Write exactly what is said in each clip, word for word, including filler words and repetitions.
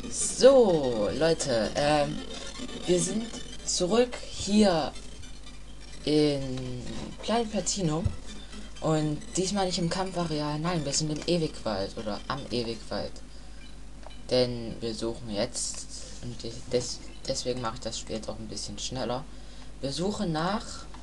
So, Leute, ähm, wir sind zurück hier in Planet Platinum und diesmal nicht im Kampfareal, nein, wir sind im Ewigwald oder am Ewigwald. Denn wir suchen jetzt, und des, deswegen mache ich das Spiel jetzt auch ein bisschen schneller, wir suchen nach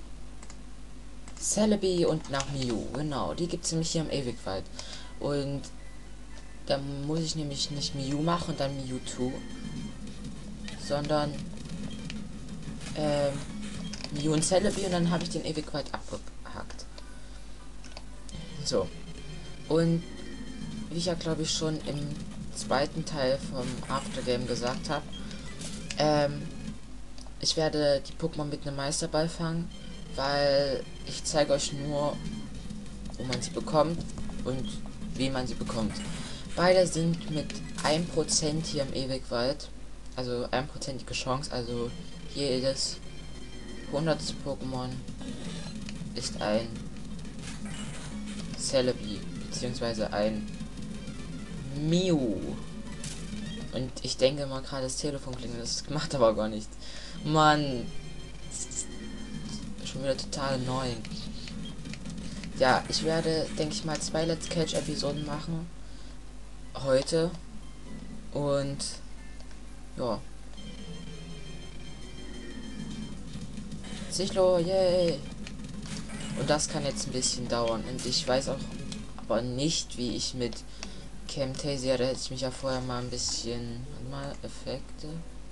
Celebi und nach Mew, genau, die gibt es nämlich hier im Ewigwald. Und da muss ich nämlich nicht Mew machen und dann Mewtwo, sondern ähm, Mew und Celebi und dann habe ich den Ewigwald abgehackt. So. Und wie ich ja glaube ich schon im zweiten Teil vom Aftergame gesagt habe, ähm, ich werde die Pokémon mit einem Meisterball fangen, weil ich zeige euch nur, wo man sie bekommt und wie man sie bekommt. Beide sind mit ein Prozent hier im Ewigwald, also einprozentige Chance, also jedes hundertste Pokémon ist ein Celebi, beziehungsweise ein Mew. Und ich denke mal gerade das Telefon klingelt, das macht aber gar nicht. Mann, schon wieder total neu. Ja, ich werde, denke ich mal, zwei Let's Catch Episoden machen. Heute. Und ja. Sichlo, yay! Und das kann jetzt ein bisschen dauern. Und ich weiß auch aber nicht, wie ich mit Camtasia, da hätte ich mich ja vorher mal ein bisschen mal Effekte.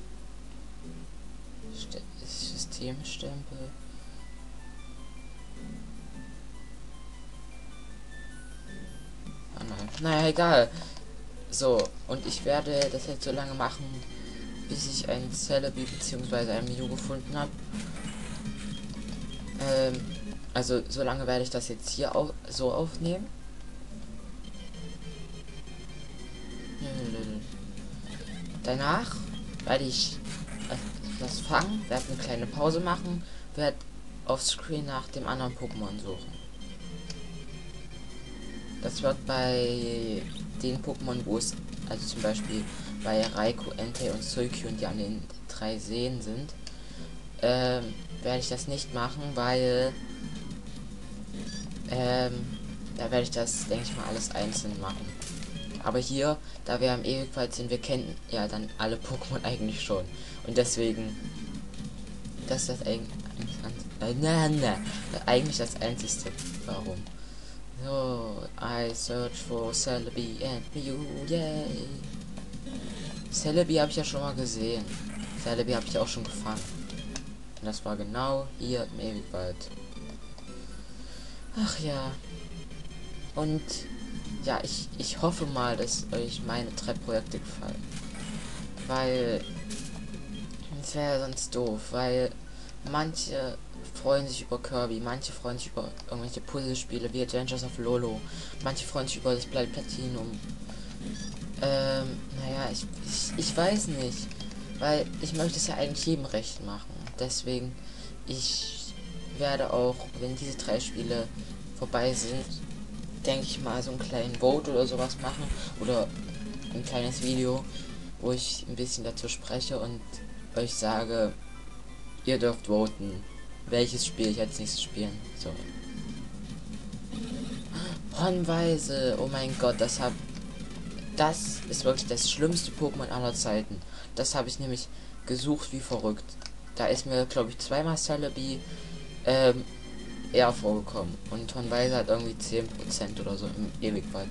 St Systemstempel. Ah, nein. Naja, egal. So, und ich werde das jetzt so lange machen, bis ich einen Celebi bzw. einen Mew gefunden habe. Ähm, also so lange werde ich das jetzt hier auch so aufnehmen. Danach werde ich das fangen, werde eine kleine Pause machen, werde auf Screen nach dem anderen Pokémon suchen. Das wird bei den Pokémon, wo es, also zum Beispiel bei Raikou, Entei und Suicune, die an den drei Seen sind, ähm, werde ich das nicht machen, weil ähm, da werde ich das, denke ich mal, alles einzeln machen. Aber hier, da wir am Ewigwald sind, wir kennen ja dann alle Pokémon eigentlich schon. Und deswegen, das ist das eigentlich, äh, ne, ne, eigentlich das einzigste. Warum? So, I search for Celebi and Mew, yay. Celebi habe ich ja schon mal gesehen. Celebi habe ich auch schon gefangen. Und das war genau hier im Ewigwald. Ach ja. Und ja, ich, ich hoffe mal, dass euch meine drei Projekte gefallen. Weil es wäre ja sonst doof, weil manche freuen sich über Kirby, manche freuen sich über irgendwelche Puzzlespiele wie Adventures of Lolo, manche freuen sich über das Planet Platinum. Ähm, naja, ich, ich, ich weiß nicht, weil ich möchte es ja eigentlich jedem recht machen. Deswegen, ich werde auch, wenn diese drei Spiele vorbei sind, denke ich mal, so einen kleinen Vote oder sowas machen oder ein kleines Video, wo ich ein bisschen dazu spreche und euch sage, ihr dürft voten, welches Spiel ich als nächstes spielen soll. Hornweise, oh mein Gott, das hab, das ist wirklich das schlimmste Pokémon aller Zeiten. Das habe ich nämlich gesucht wie verrückt. Da ist mir, glaube ich, zweimal Celebi ähm, eher vorgekommen. Und Hornweise hat irgendwie zehn Prozent oder so im Ewigwald.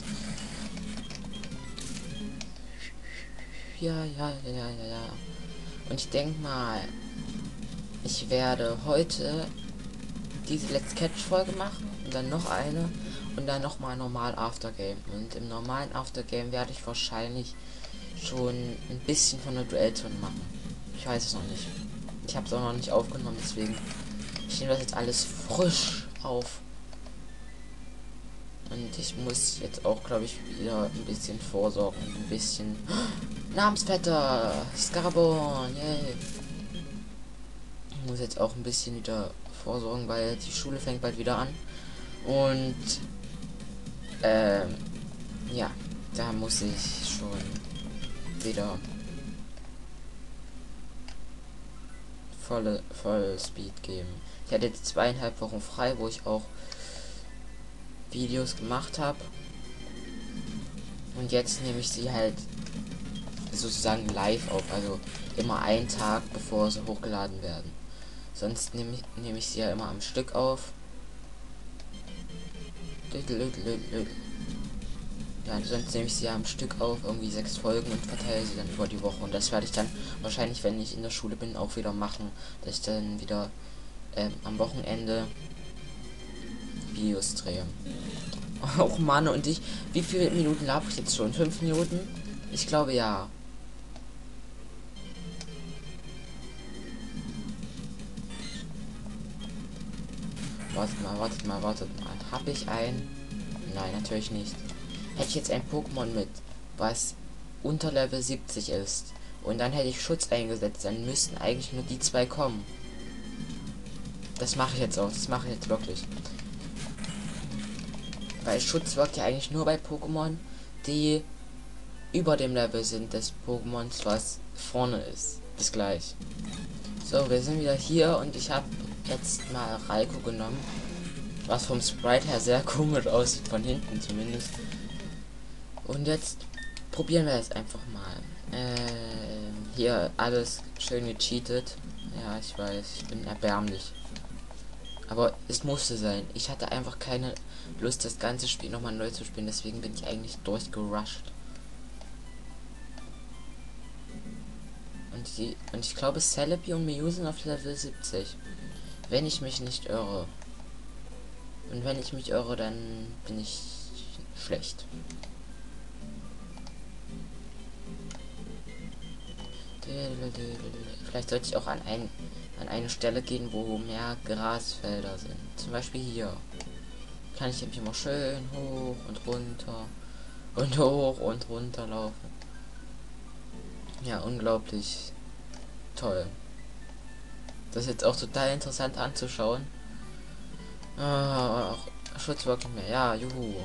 Ja, ja, ja, ja, ja. Und ich denke mal, ich werde heute diese Let's Catch Folge machen und dann noch eine und dann noch mal normal Aftergame. Und im normalen Aftergame werde ich wahrscheinlich schon ein bisschen von der Duellzone machen. Ich weiß es noch nicht. Ich habe es auch noch nicht aufgenommen, deswegen ich nehme das jetzt alles frisch auf. Und ich muss jetzt auch, glaube ich, wieder ein bisschen vorsorgen. Ein bisschen Namensvetter, Scarabon, yay. Ich muss jetzt auch ein bisschen wieder vorsorgen, weil die Schule fängt bald wieder an. Und ähm, ja, da muss ich schon wieder volle voll Speed geben. Ich hatte jetzt zweieinhalb Wochen frei, wo ich auch Videos gemacht habe. Und jetzt nehme ich sie halt sozusagen live auf, also immer einen Tag bevor sie hochgeladen werden. Sonst nehme ich, nehme ich sie ja immer am Stück auf. Ja, sonst nehme ich sie ja am Stück auf, irgendwie sechs Folgen und verteile sie dann über die Woche. Und das werde ich dann wahrscheinlich, wenn ich in der Schule bin, auch wieder machen, dass ich dann wieder ähm, am Wochenende Videos drehe. Och Mann, und ich, wie viele Minuten laber ich jetzt schon? Fünf Minuten? Ich glaube ja. Wartet mal, wartet mal, wartet mal. Habe ich ein? Nein, natürlich nicht. Hätte ich jetzt ein Pokémon mit, was unter Level siebzig ist, und dann hätte ich Schutz eingesetzt, dann müssten eigentlich nur die zwei kommen. Das mache ich jetzt auch, das mache ich jetzt wirklich. Weil Schutz wirkt ja eigentlich nur bei Pokémon, die über dem Level sind des Pokémons, was vorne ist. Bis gleich. So, wir sind wieder hier und ich habe jetzt mal Raikou genommen, was vom Sprite her sehr komisch aussieht, von hinten zumindest. Und jetzt probieren wir es einfach mal. Äh, hier alles schön gecheatet. Ja, ich weiß, ich bin erbärmlich. Aber es musste sein. Ich hatte einfach keine Lust, das ganze Spiel nochmal neu zu spielen. Deswegen bin ich eigentlich durchgerusht. Und, die, und ich glaube, Celebi und Mew sind auf Level siebzig. Wenn ich mich nicht irre. Und wenn ich mich irre, dann bin ich schlecht. Vielleicht sollte ich auch an, ein, an eine Stelle gehen, wo mehr Grasfelder sind. Zum Beispiel hier. Kann ich nämlich immer schön hoch und runter und hoch und runter laufen. Ja, unglaublich toll. Das ist jetzt auch total interessant anzuschauen. Ah, Schutz wirkt nicht mehr. Ja, juhu.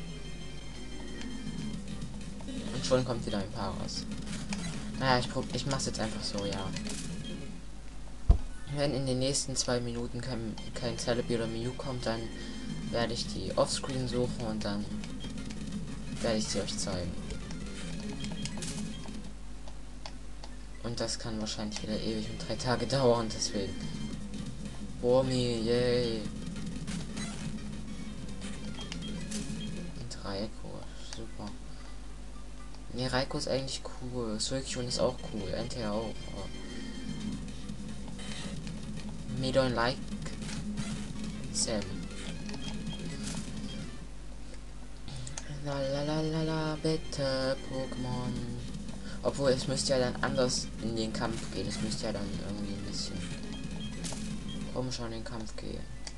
Und schon kommt wieder ein Paras. Naja, ich prob ich mach's jetzt einfach so, ja. Wenn in den nächsten zwei Minuten kein, kein Celebi oder Mew kommt, dann werde ich die Offscreen suchen und dann werde ich sie euch zeigen. Und das kann wahrscheinlich wieder ewig und drei Tage dauern, deswegen. Bomi, yay. Und Raikou, super. Ne, Raikou ist eigentlich cool. Suicune ist auch cool. Entei auch. Me don't like Sam. La la la la la, bitte, Pokémon. Obwohl, es müsste ja dann anders in den Kampf gehen. Es müsste ja dann irgendwie ein bisschen komisch in den Kampf gehen.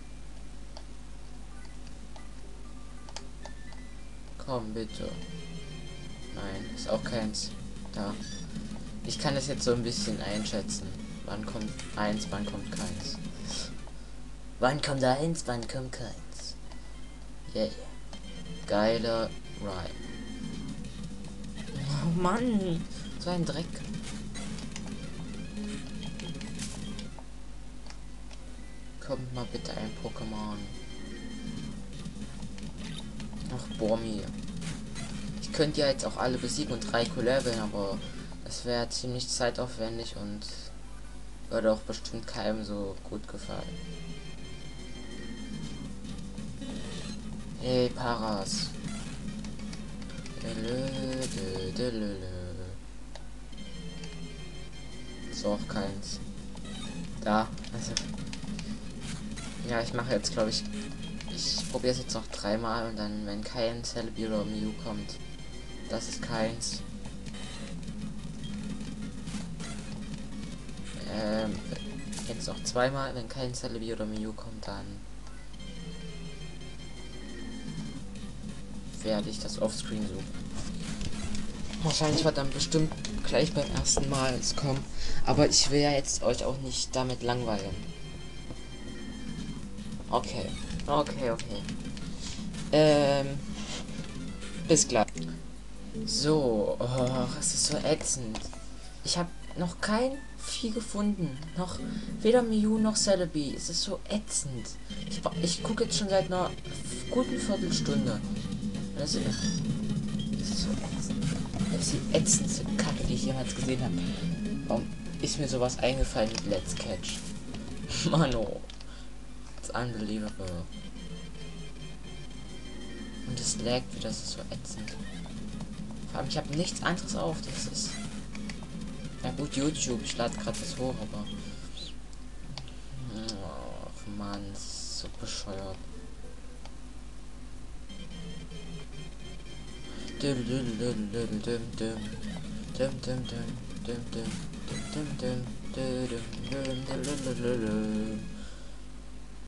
Komm, bitte. Nein, ist auch keins. Da. Ich kann das jetzt so ein bisschen einschätzen. Wann kommt eins, wann kommt keins. Wann kommt eins, wann kommt keins. Yay. Geiler Rhyme. Oh Mann, so ein Dreck. Kommt mal bitte ein Pokémon. Ach, Bormi. Ich könnte ja jetzt auch alle besiegen und Raikou leveln, aber es wäre ziemlich zeitaufwendig und würde auch bestimmt keinem so gut gefallen. Hey, Paras. So, auch keins. Da, also. Ja, ich mache jetzt, glaube ich. Ich probiere es jetzt noch dreimal und dann, wenn kein Celebi oder Mew kommt, das ist keins. Ähm, jetzt noch zweimal, wenn kein Celebi oder Mew kommt, dann werde ich das Offscreen suchen. Wahrscheinlich wird dann bestimmt gleich beim ersten Mal es kommen, aber ich will ja jetzt euch auch nicht damit langweilen. Okay, okay, okay. Ähm, bis gleich. So, oh, es ist so ätzend. Ich habe noch kein Vieh gefunden. Noch weder Mew noch Celebi. Es ist so ätzend. Ich, ich gucke jetzt schon seit einer guten Viertelstunde. Das ist, das ist so ätzend. Das ist die ätzendste Kacke, die ich jemals gesehen habe. Warum ist mir sowas eingefallen mit Let's Catch? Mano. Das ist unbelievable. Und es laggt wieder, das ist so ätzend. Vor allem, ich habe nichts anderes auf. Das ist... Ja gut, YouTube, ich lade gerade was hoch, aber... Ach man, das ist so bescheuert. Dum dum dum dum dum dum dum dum dum dum dum dum dum dum dum dum dum dum dum.